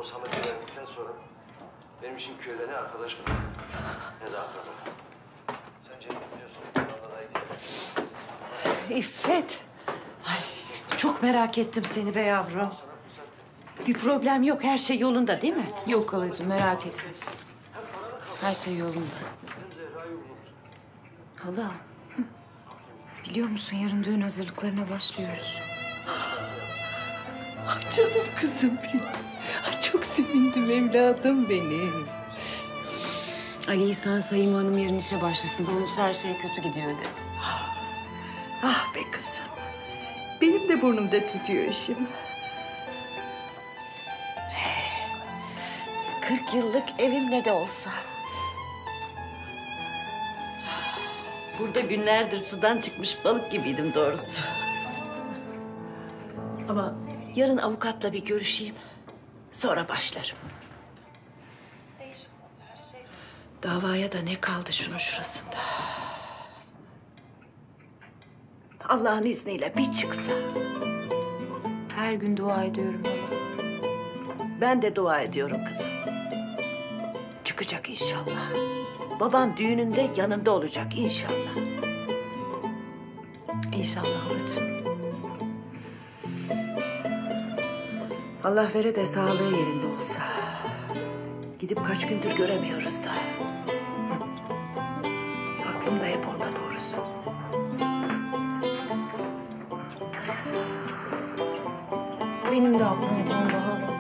Samet'i verdikten sonra benim için köyde ne arkadaş kalır ne de akraba. Sen Cennet biliyorsun. İffet. Ay, çok merak ettim seni be yavrum. Bir problem yok, her şey yolunda değil mi? Yok halacığım, merak etme. Her şey yolunda. Hala, biliyor musun yarın düğün hazırlıklarına başlıyoruz. Ay canım kızım benim. Ay çok sevindim evladım benim. Ali İsa Sayın Hanım yarın işe başlasın. Sonuçta her şey kötü gidiyor dedi. Ah be kızım. Benim de burnumda tütüyor işim. 40 yıllık evim ne de olsa. Burada günlerdir sudan çıkmış balık gibiydim doğrusu. Ama yarın avukatla bir görüşeyim. Sonra başlarım. Davaya da ne kaldı şunun şurasında. Allah'ın izniyle bir çıksa. Her gün dua ediyorum hala. Ben de dua ediyorum kızım. Çıkacak inşallah. Baban düğününde yanında olacak inşallah. İnşallah halacığım. Allah vere de sağlığı yerinde olsa. Gidip kaç gündür göremiyoruz da. Aklım da hep onda doğrusu. Benim de aklım hep onda hala.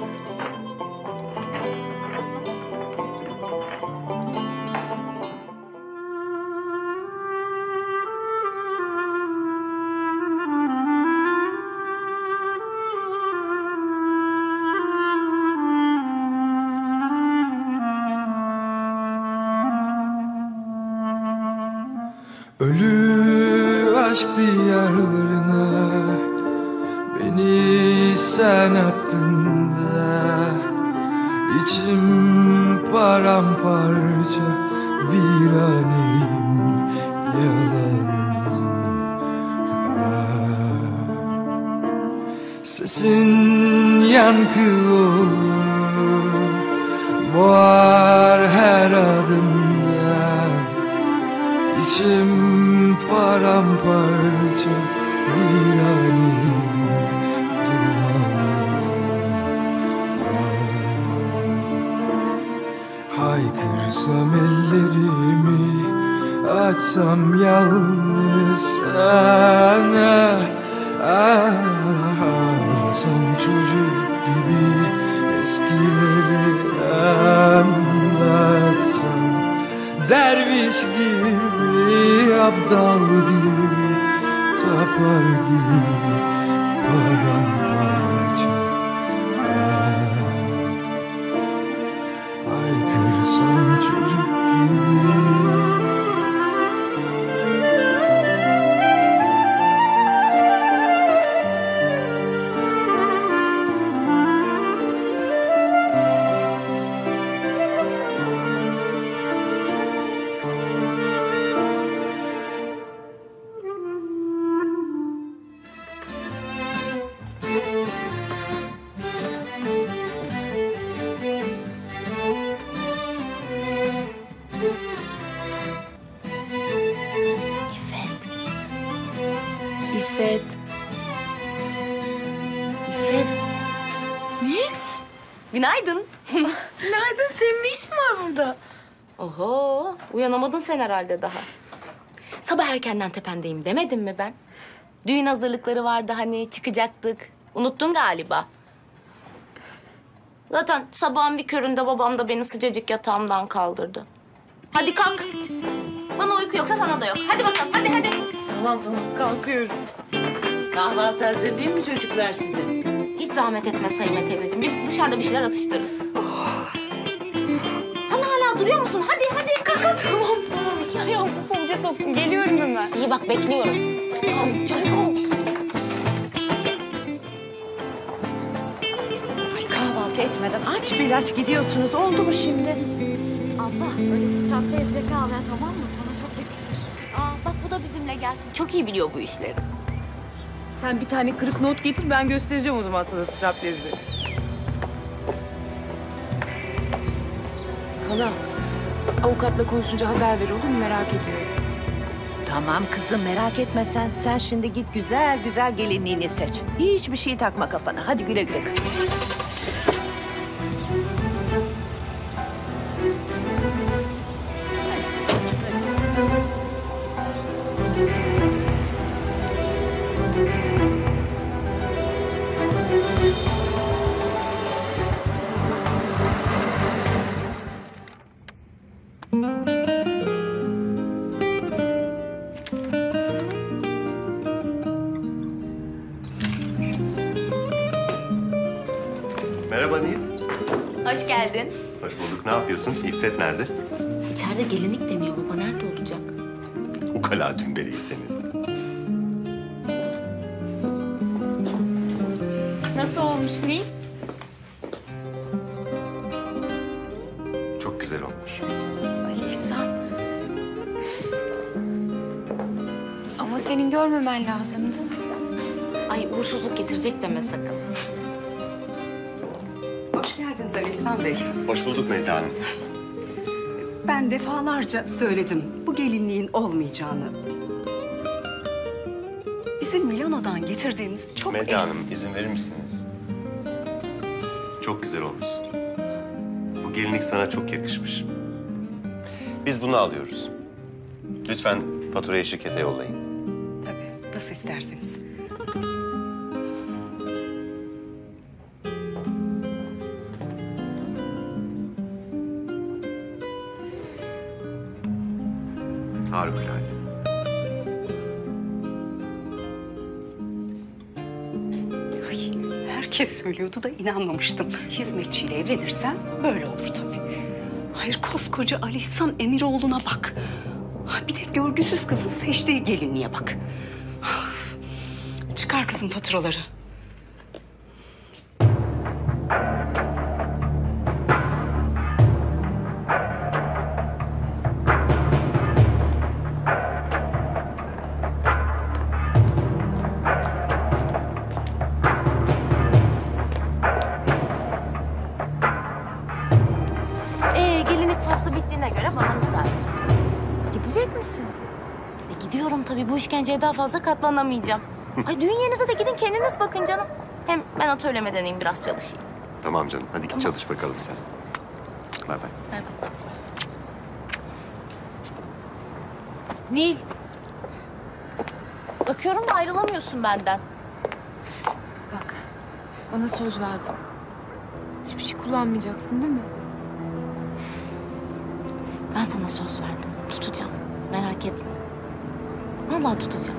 Ölü aşk diyarlarına beni sen attın da içim paramparça viraneyim yalandım. Sesin yankı olur boğar her adımda. İçim paramparça viraneyim haykırsam ellerimi açsam yalnız sana. Ağlasam çocuk gibi eskileri anlatsam. Derviş gibi, abdal gibi, tapar gibi, paramparça. Haykırsam çocuk gibi. İffet. İffet. Niye? Günaydın. Günaydın, senin ne işin var burada? Oho, uyanamadın sen herhalde daha. Sabah erkenden tependeyim demedim mi ben? Düğün hazırlıkları vardı hani, çıkacaktık. Unuttun galiba. Zaten sabahın bir köründe babam da beni sıcacık yatağımdan kaldırdı. Hadi kalk. Bana uyku yoksa sana da yok. Hadi bakalım, hadi. Tamam, kalkıyorum. Kahvaltı hazırlayayım mı çocuklar size? Hiç zahmet etme Sayime teyzeciğim. Biz dışarıda bir şeyler atıştırırız. Sen hala duruyor musun? Hadi kalk. Tamam. Ayağımı pabuca soktum, geliyorum hemen. İyi bak, bekliyorum. Tamam, çabuk ol. Ay kahvaltı etmeden aç bir ilaç gidiyorsunuz. Oldu mu şimdi? Abla öyle straptez zeka al ya, tamam mı? Sana çok yakışır. Aa, bak bu da bizimle gelsin. Çok iyi biliyor bu işleri. Sen bir tane kırık not getir, ben göstereceğim o zaman sana straplezleri. Hala, avukatla konuşunca haber ver olur mu? Merak ediyorum. Tamam kızım merak etme sen. Sen şimdi git güzel güzel gelinliğini seç. Hiçbir şey takma kafana. Hadi güle güle kızım. Merhaba Nil. Hoş geldin. Hoş bulduk. Ne yapıyorsun? İffet nerede? İçeride gelinlik deniyor baba. Nerede olacak? Ukala dümbeleyi senin. Nasıl olmuş Nil? Çok güzel olmuş. Ay İhsan. Ama senin görmemen lazımdı. Ay uğursuzluk getirecek deme sakın. Hoş geldiniz Ali İhsan Bey. Hoş bulduk Melda Hanım. Ben defalarca söyledim bu gelinliğin olmayacağını. Bizim Milano'dan getirdiğimiz çok Melda Hanım izin verir misiniz? Çok güzel olmuşsun. Bu gelinlik sana çok yakışmış. Biz bunu alıyoruz. Lütfen faturayı şirkete yollayın. Tabii, nasıl isterseniz. Harikulade. Ay, herkes söylüyordu da inanmamıştım. Hizmetçiyle evlenirsen böyle olur tabii. Hayır, koskoca Ali İhsan Emiroğlu'na bak. Ay, bir de görgüsüz kızın seçtiği gelinliğe bak. Ah, çıkar kızım faturaları. Gelinlik faslı bittiğine göre bana müsaade. Gidecek misin? Gidiyorum tabii. Bu işkenceye daha fazla katlanamayacağım. Ay düğün yerinize de gidin kendiniz bakın canım. Hem ben atölyeme döneyim biraz çalışayım. Tamam canım. Hadi git çalış bakalım sen. Bay bay. Bay bay. Nil. Bakıyorum da ayrılamıyorsun benden. Bak, bana söz verdin. Hiçbir şey kullanmayacaksın değil mi? Ben sana söz verdim. Tutacağım. Merak etme. Vallahi tutacağım.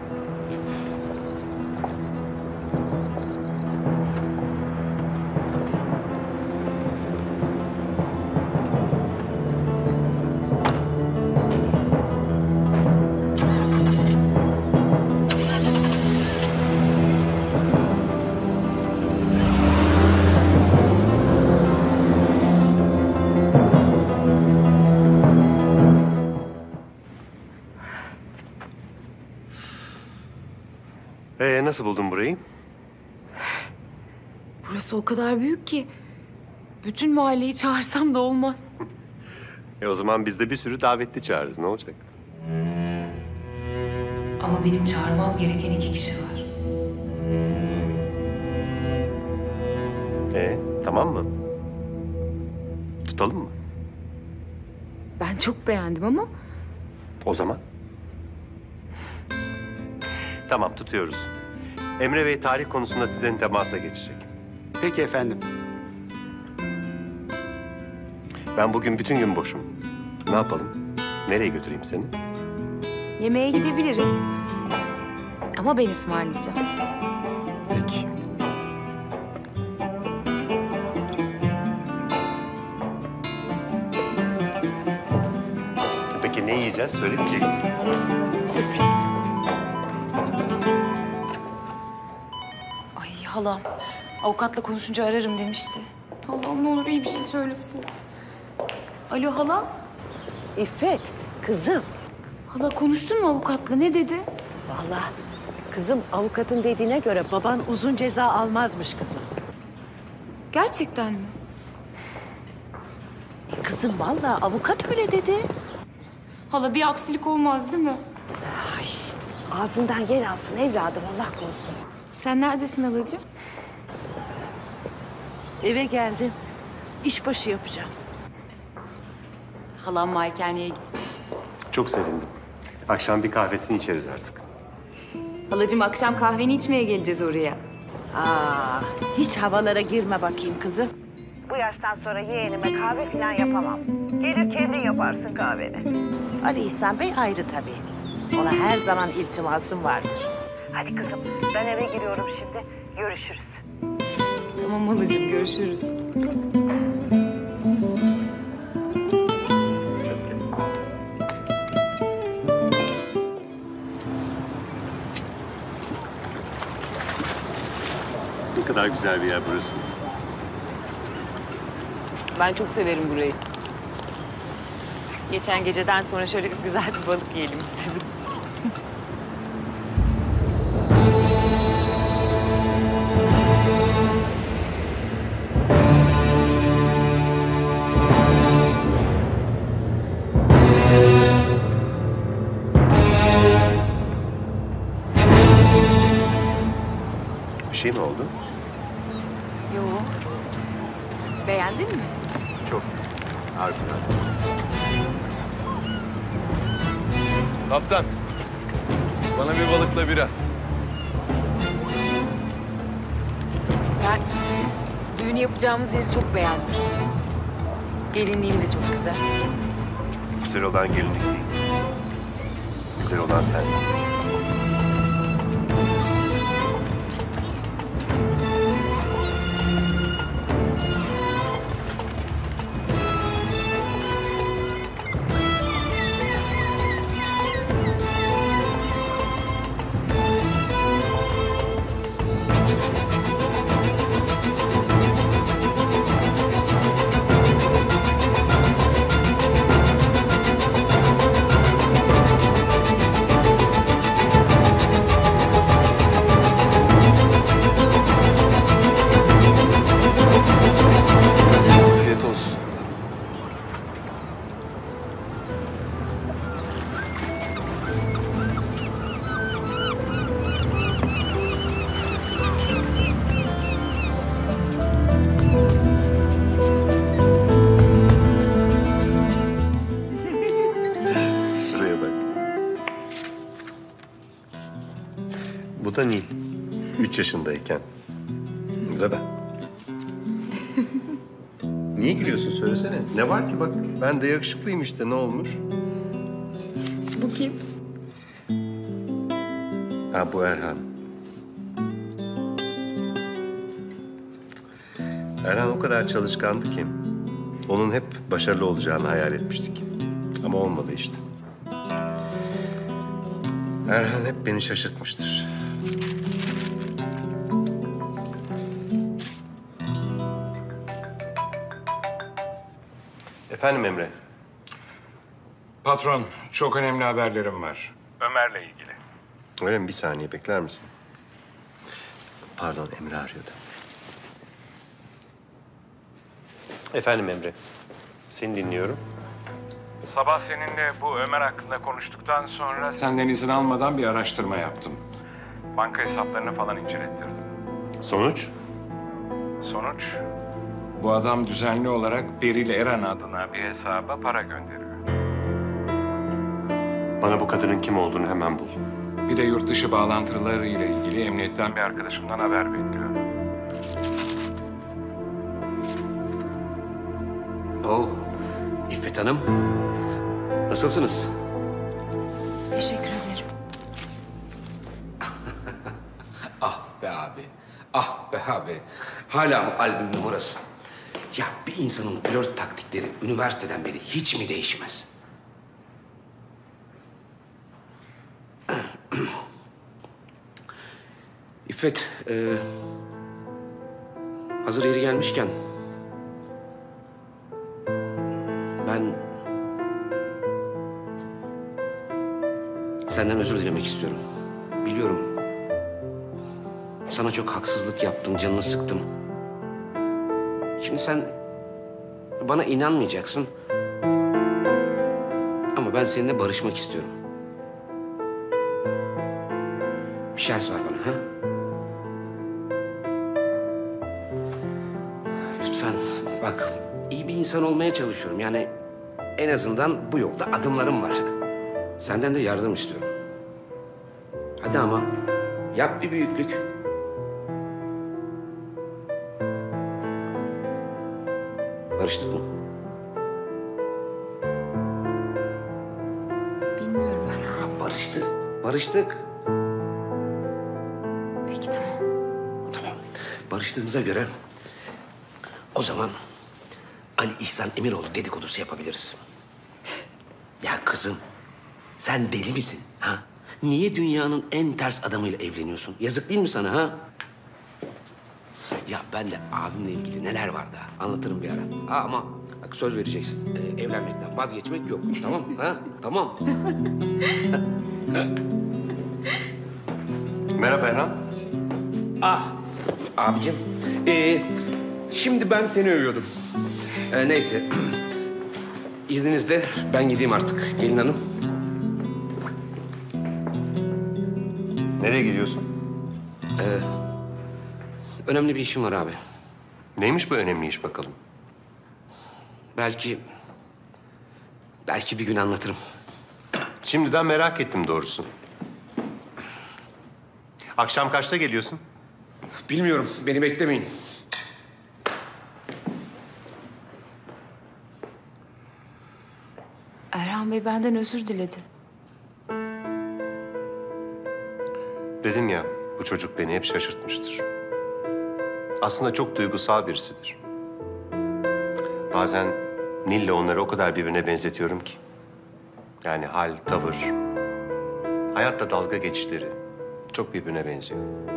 Nasıl buldun burayı? Burası o kadar büyük ki bütün mahalleyi çağırsam da olmaz. O zaman biz de bir sürü davetli çağırırız. Ne olacak? Ama benim çağırmam gereken 2 kişi var. Tamam mı? Tutalım mı? Ben çok beğendim ama O zaman? Tamam, tutuyoruz. Emre Bey tarih konusunda sizden temasa geçecek. Peki efendim. Ben bugün bütün gün boşum. Ne yapalım? Nereye götüreyim seni? yemeğe gidebiliriz. Ama ben ısmarlayacağım. Peki. Peki ne yiyeceğiz? Söylemeyecek misin? Sürpriz. Ay halam, avukatla konuşunca ararım demişti. Allah'ım ne olur iyi bir şey söylesin. Alo hala? İffet kızım. Hala konuştun mu avukatla? Ne dedi? Vallahi kızım avukatın dediğine göre baban uzun ceza almazmış kızım. Gerçekten mi? Kızım vallahi avukat öyle dedi. Hala bir aksilik olmaz değil mi? Ay işte ağzından yer alsın evladım Allah korusun. Sen neredesin halacığım? Eve geldim. İşbaşı yapacağım. Halam malikaneye gitmiş. Çok sevindim. Akşam bir kahvesini içeriz artık. Halacığım akşam kahveni içmeye geleceğiz oraya. Hiç havalara girme bakayım kızım. Bu yaştan sonra yeğenime kahve falan yapamam. Gelir kendin yaparsın kahveni. Ali İhsan Bey ayrı tabii. Ona her zaman iltimasım vardır. Hadi kızım ben eve giriyorum şimdi. Görüşürüz. Tamam halacığım görüşürüz. Ne kadar güzel bir yer burası. Ben çok severim burayı. Geçen geceden sonra şöyle güzel bir balık yiyelim istedim. Bir şey mi oldu? Yo. Beğendin mi? Çok. Harbiden. Kaptan, bana bir balıkla bira. Ben düğünü yapacağımız yeri çok beğendim. Gelinliğim de çok güzel. Güzel olan gelinlik değil. Güzel olan sensin. Afiyet olsun. Şuraya bak. Bu da Nil. 3 yaşındayken. Bu da ben. Niye gülüyorsun söylesene. Ne var ki bak. Ben de yakışıklıyım işte ne olmuş? Bu kim? Ha bu Erhan. Erhan o kadar çalışkandı ki onun hep başarılı olacağını hayal etmiştik. Ama olmadı işte. Erhan hep beni şaşırtmıştır. Efendim Emre. Patron, çok önemli haberlerim var. Ömer'le ilgili. Öyle mi? Bir saniye bekler misin? Pardon Emre arıyordu. Efendim Emre. Seni dinliyorum. Sabah seninle bu Ömer hakkında konuştuktan sonra... Senden izin almadan bir araştırma yaptım. Banka hesaplarını falan incelettirdim. Sonuç? Sonuç, bu adam düzenli olarak Beril Eren adına bir hesaba para gönderiyor. Bana bu kadının kim olduğunu hemen bul. Bir de yurt dışı bağlantılarıyla ilgili emniyetten bir arkadaşımdan haber bekliyorum. Oo, İffet Hanım. Nasılsınız? Teşekkür ederim. Ah be abi. Ah be abi. Hala mı albüm numarası? Ya bir insanın flört taktikleri üniversiteden beri hiç mi değişmez? İffet, hazır yeri gelmişken... Ben... senden özür dilemek istiyorum. Biliyorum. Sana çok haksızlık yaptım, canını sıktım. Şimdi sen bana inanmayacaksın ben seninle barışmak istiyorum. Bir şans var bana, ha? Lütfen bak, iyi bir insan olmaya çalışıyorum. Yani en azından bu yolda adımlarım var. Senden de yardım istiyorum. Hadi ama yap bir büyüklük. Barıştık mı? Bilmiyorum Erhan. Barıştık. Barıştık. Peki tamam. Tamam. Barıştığımıza göre o zaman Ali İhsan Emiroğlu dedikodusu yapabiliriz. Ya kızım, sen deli misin ha? Niye dünyanın en ters adamıyla evleniyorsun? Yazık değil mi sana ha? Ya ben de abimle ilgili neler var da anlatırım bir ara. Ha, ama bak söz vereceksin. Evlenmekten vazgeçmek yok. Tamam mı? Ha? Tamam. Merhaba Erhan. Ah abicim. Şimdi ben seni övüyordum. Neyse. İzninizle ben gideyim artık gelin hanım. Nereye gidiyorsun? Önemli bir işim var abi. Neymiş bu önemli iş bakalım? Belki bir gün anlatırım. Şimdiden merak ettim doğrusu. Akşam kaçta geliyorsun? Bilmiyorum, beni beklemeyin. Erhan Bey benden özür diledi. Dedim ya, bu çocuk beni hep şaşırtmıştır. Aslında çok duygusal birisidir. Bazen Nil'le onları o kadar birbirine benzetiyorum ki. Yani hal, tavır, hayatla dalga geçişleri çok birbirine benziyor.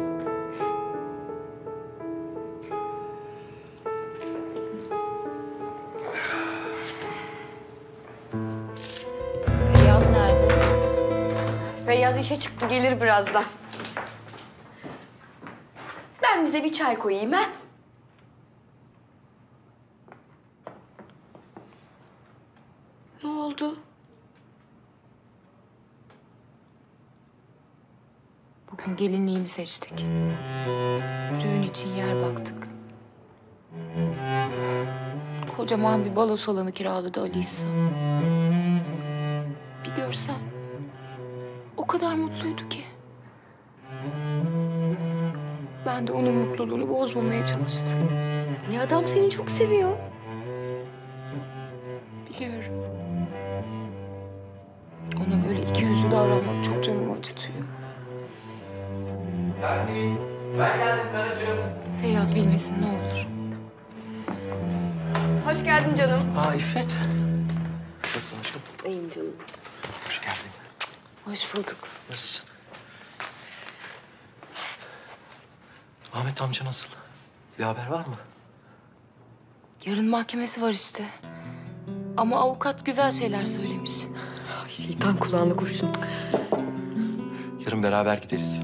Feyyaz nerede? Feyyaz işe çıktı, gelir birazdan. Ben bize bir çay koyayım ha. Ne oldu? Bugün gelinliğimi seçtik. Düğün için yer baktık. Kocaman bir balo salonu kiraladı Ali İhsan. Bir görsen. O kadar mutluydu ki. Ben de onun mutluluğunu bozmamaya çalıştım. Ya adam seni çok seviyor. Biliyorum. Ona böyle ikiyüzlü davranmak çok canımı acıtıyor. Ben geldim karıcığım. Feyyaz bilmesin ne olur. Hoş geldin canım. Aa İffet. Nasılsın aşkım? İyiyim canım. Hoş geldin. Hoş bulduk. Nasılsın? Ahmet amca nasıl? Bir haber var mı? Yarın mahkemesi var işte. Ama avukat güzel şeyler söylemiş. Şeytan kulağına kurşun. Yarın beraber gideriz.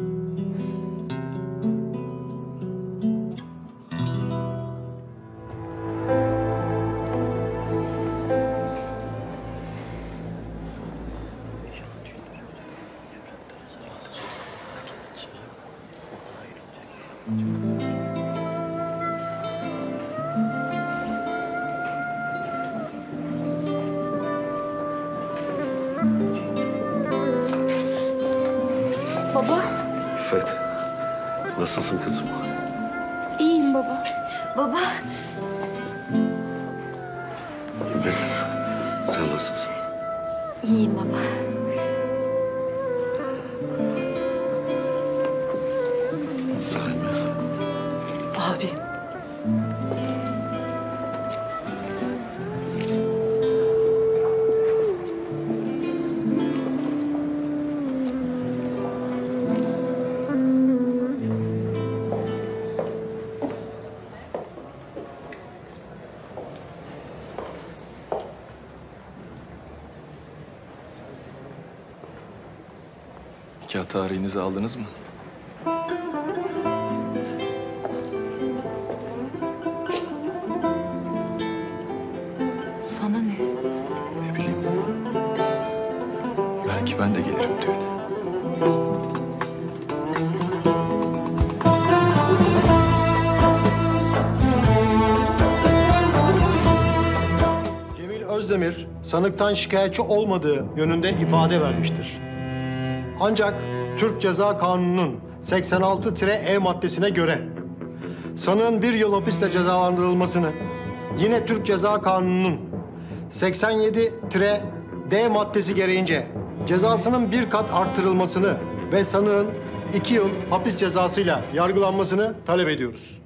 Baba. İffet. Nasılsın kızım? İyiyim baba. Baba. İffet. Sen nasılsın? İyiyim baba. Sahi mi? Abi. Nikah tarihinizi aldınız mı? Sana ne? Ne bileyim. ben de gelirim düğüne. Cemil Özdemir sanıktan şikayetçi olmadığı yönünde ifade vermiştir. Ancak Türk Ceza Kanunu'nun 86-E maddesine göre sanığın 1 yıl hapisle cezalandırılmasını, yine Türk Ceza Kanunu'nun 87-D maddesi gereğince cezasının 1 kat artırılmasını ve sanığın 2 yıl hapis cezasıyla yargılanmasını talep ediyoruz.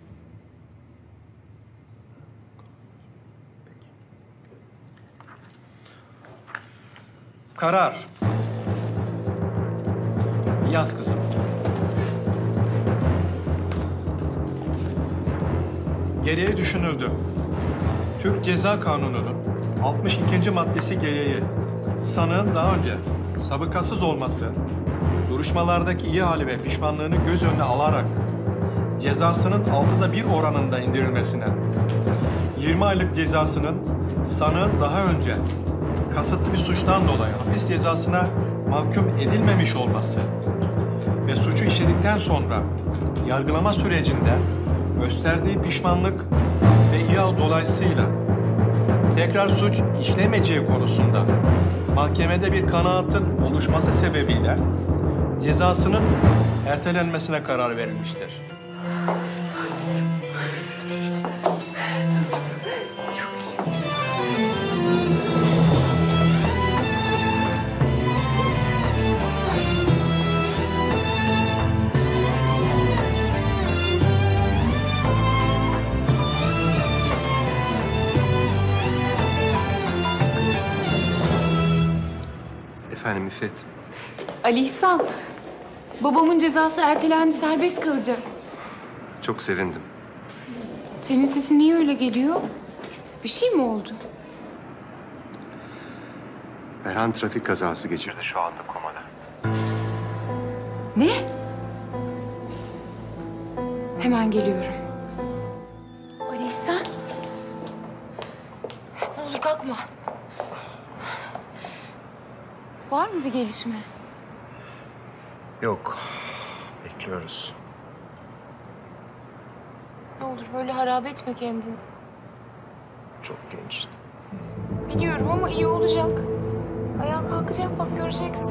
Karar. Yaz kızım. Gereği düşünüldü. Türk Ceza Kanunu'nun 62. maddesi gereği sanığın daha önce sabıkasız olması, duruşmalardaki iyi hali ve pişmanlığını göz önüne alarak cezasının 6'da 1 oranında indirilmesine, 20 aylık cezasının sanığın daha önce kasıtlı bir suçtan dolayı hapis cezasına mahkum edilmemiş olması ve suçu işledikten sonra yargılama sürecinde gösterdiği pişmanlık ve iyi hal dolayısıyla tekrar suç işlemeyeceği konusunda mahkemede bir kanaatin oluşması sebebiyle cezasının ertelenmesine karar verilmiştir. Efendim İffet. Ali İhsan, babamın cezası ertelendi, serbest kalacak. Çok sevindim. Senin sesin niye öyle geliyor? Bir şey mi oldu? Erhan trafik kazası geçirdi. Şu anda komada. Ne? Hemen geliyorum. Ali İhsan. Ne olur kalkma. Var mı bir gelişme? Yok. Bekliyoruz. Ne olur böyle harap etme kendini. Çok gençti. Biliyorum ama iyi olacak. Ayağa kalkacak, bak göreceksin.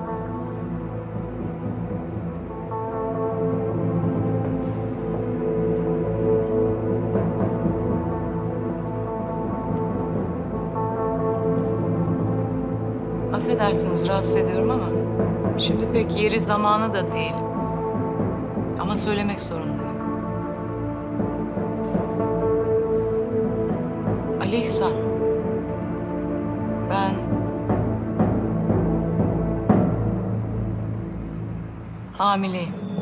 Affedersiniz rahatsız ediyorum ama şimdi pek yeri zamanı da değil. Ama söylemek zorundayım. Ali İhsan, ben hamileyim.